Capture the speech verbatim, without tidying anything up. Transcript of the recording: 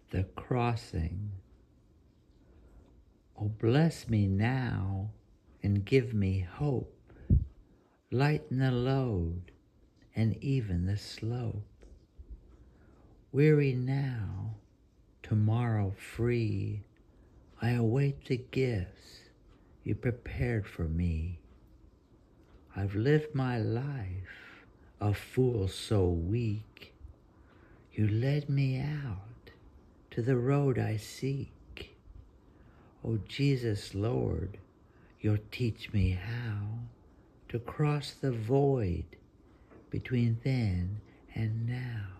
the crossing. Oh, bless me now and give me hope. Lighten the load and even the slope. Weary now, tomorrow free, I await the gifts you prepared for me. I've lived my life, a fool so weak. You led me out to the road I seek. Oh, Jesus, Lord, you'll teach me how to cross the void between then and now.